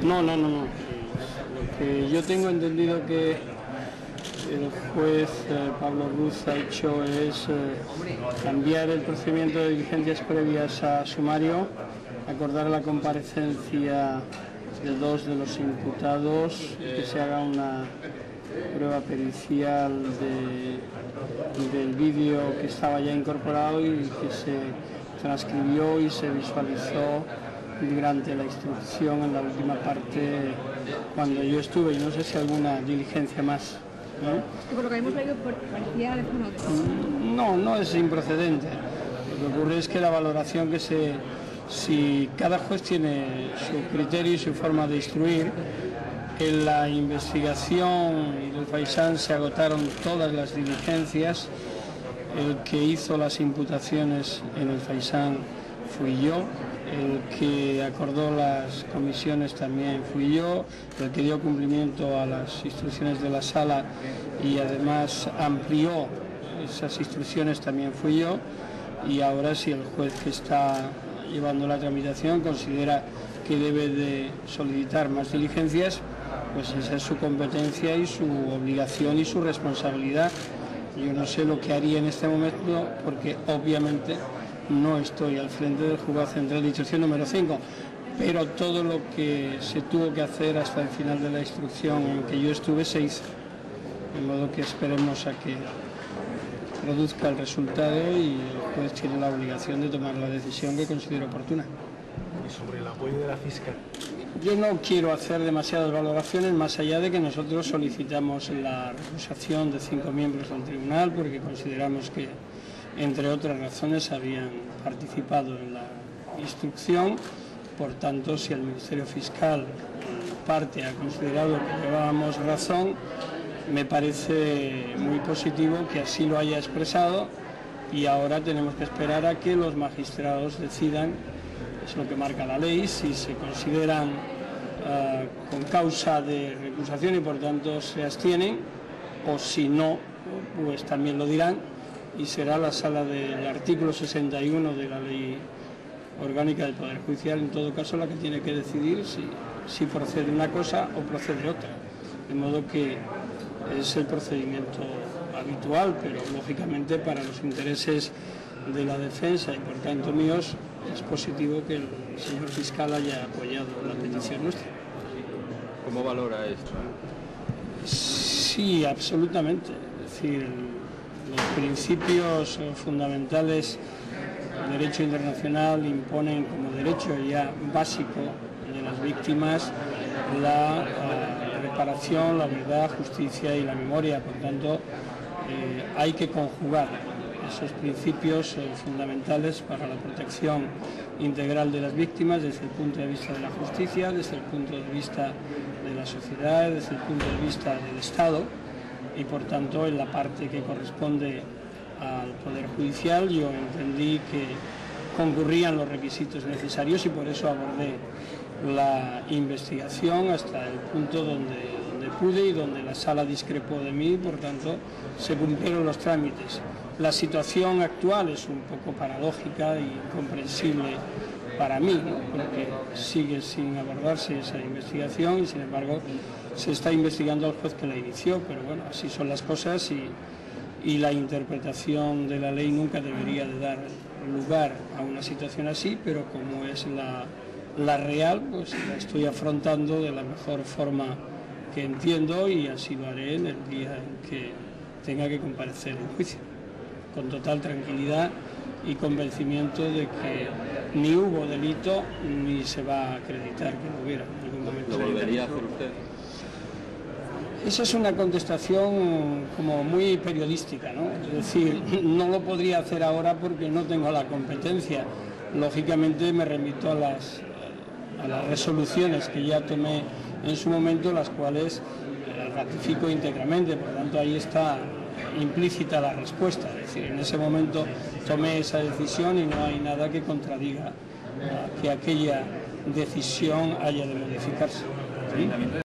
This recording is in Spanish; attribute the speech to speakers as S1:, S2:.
S1: No. Lo que yo tengo entendido que el juez Pablo Ruz ha hecho es cambiar el procedimiento de diligencias previas a sumario, acordar la comparecencia de dos de los imputados, que se haga una prueba pericial del vídeo que estaba ya incorporado y que se transcribió y se visualizó durante la instrucción en la última parte cuando yo estuve, y no sé si alguna diligencia más.
S2: Por lo que hemos leído, parecía
S1: No es improcedente. Lo que ocurre es que la valoración si cada juez tiene su criterio y su forma de instruir. En la investigación del Faisán se agotaron todas las diligencias. El que hizo las imputaciones en el Faisán fui yo, el que acordó las comisiones también fui yo, el que dio cumplimiento a las instrucciones de la sala y además amplió esas instrucciones también fui yo. Y ahora, si el juez que está llevando la tramitación considera que debe de solicitar más diligencias, pues esa es su competencia y su obligación y su responsabilidad. Yo no sé lo que haría en este momento, porque obviamente no estoy al frente del Juzgado Central de Instrucción número 5, pero todo lo que se tuvo que hacer hasta el final de la instrucción en que yo estuve se hizo. De modo que esperemos a que produzca el resultado y el juez tiene la obligación de tomar la decisión que considere oportuna.
S3: ¿Y sobre el apoyo de la Fiscal?
S1: Yo no quiero hacer demasiadas valoraciones más allá de que nosotros solicitamos la recusación de 5 miembros del tribunal porque consideramos que, entre otras razones, habían participado en la instrucción. Por tanto, si el Ministerio Fiscal parte ha considerado que llevábamos razón, me parece muy positivo que así lo haya expresado, y ahora tenemos que esperar a que los magistrados decidan. Es lo que marca la ley, si se consideran con causa de recusación y por tanto se abstienen, o si no, pues también lo dirán, y será la sala del artículo 61 de la Ley Orgánica del Poder Judicial, en todo caso, la que tiene que decidir si procede una cosa o procede otra. De modo que es el procedimiento habitual, pero lógicamente para los intereses de la defensa y por tanto míos, es positivo que el señor fiscal haya apoyado la petición nuestra.
S4: ¿Cómo valora esto?
S1: Sí, absolutamente. Es decir, los principios fundamentales del derecho internacional imponen como derecho ya básico de las víctimas la reparación, la verdad, justicia y la memoria. Por tanto, hay que conjugar esos principios fundamentales para la protección integral de las víctimas desde el punto de vista de la justicia, desde el punto de vista de la sociedad, desde el punto de vista del Estado, y por tanto en la parte que corresponde al Poder Judicial yo entendí que concurrían los requisitos necesarios y por eso abordé la investigación hasta el punto donde pude y donde la sala discrepó de mí, por tanto se cumplieron los trámites. La situación actual es un poco paradójica y incomprensible para mí, ¿no? Porque sigue sin abordarse esa investigación y sin embargo se está investigando al juez que la inició, pero bueno, así son las cosas y la interpretación de la ley nunca debería de dar lugar a una situación así, pero como es la real, pues la estoy afrontando de la mejor forma que entiendo y así lo haré en el día en que tenga que comparecer en juicio, con total tranquilidad y convencimiento de que ni hubo delito ni se va a acreditar que lo hubiera en algún momento.
S4: ¿Lo volvería a hacer usted?
S1: Esa es una contestación como muy periodística, ¿no? Es decir, no lo podría hacer ahora porque no tengo la competencia. Lógicamente me remito a las resoluciones que ya tomé en su momento, las cuales ratifico íntegramente. Por tanto, ahí está implícita la respuesta. Es decir, en ese momento tomé esa decisión y no hay nada que contradiga que aquella decisión haya de modificarse. ¿Sí?